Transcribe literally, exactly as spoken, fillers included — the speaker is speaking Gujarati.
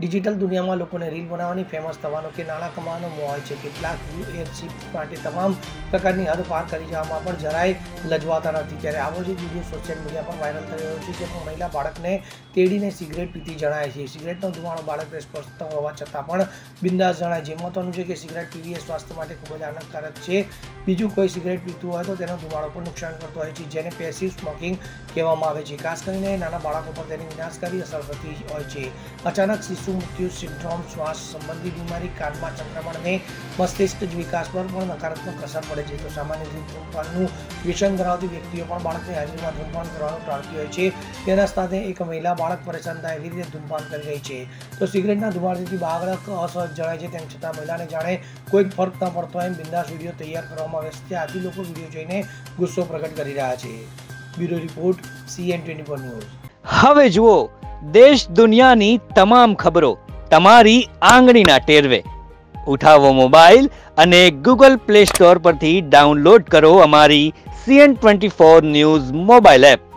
ડિજિટલ દુનિયામાં લોકોને રીલ બનાવવાની, ફેમસ થવાનો કે નાણાં કમાવાનો મોહ હોય છે. કેટલાક વ્યુઅરશિપ માટે તમામ પ્રકારની હદ પાર કરી જવામાં પણ જરાય લજવાતા નથી. ત્યારે આવો જ એક વિડીયો સોશિયલ મીડિયા પર વાયરલ થઈ રહ્યો છે, જેમાં મહિલા બાળકને તેડીને સિગરેટ પીતી જણાય છે. સિગરેટનો ધુમાડો બાળકને સ્પર્શતો હોવા છતાં પણ બિંદાસ જણાય છે. મહત્વનું છે કે સિગરેટ પીવી એ સ્વાસ્થ્ય માટે ખૂબ જ હાનિકારક છે. બીજું કોઈ સિગરેટ પીતું હોય તો તેનો ધુમાડો પણ નુકસાન કરતો હોય છે, જેને પેસિવ સ્મોકિંગ કહેવામાં આવે છે. ખાસ કરીને નાના બાળકો પર તેની વિનાશકારી અસર થતી હોય છે. અચાનક શિશુ મૃત્યુ સિન્ડ્રોમ, શ્વાસ સંબંધી બીમારી, કાનમાં સંક્રમણ અને મસ્તિષ્ક વિકાસ પર પણ નકારાત્મક અસર પડે છે. તો સામાન્ય રીતે ધૂમપાનનું વ્યસન ધરાવતી વ્યક્તિઓ પણ બાળકની હાજરીમાં ધૂમપાન કરવાનું ટાળતી હોય છે. તેના સાથે એક મહિલા બાળક પરેશાન થાય એવી રીતે ધૂમપાન કરી રહી છે. તો સિગરેટના ધુમાડાથી બાળક અસહજ જણાય છે, તેમ છતાં મહિલાને જાણે કોઈ ફરક ન પડતો એમ બિંદાસ વિડીયો તૈયાર કરવામાં વ્યસ્ત છે. આથી લોકો વિડીયો જોઈને ગુસ્સો પ્રગટ કરી રહ્યા છે. Bureau report, CN twenty four news. હવે જુઓ દેશ દુનિયાની તમામ ખબરો તમારી આંગળીના ટેરવે. ઉઠાવો મોબાઈલ અને ગૂગલ પ્લે સ્ટોર પરથી ડાઉનલોડ કરો અમારી CN twenty four news mobile app.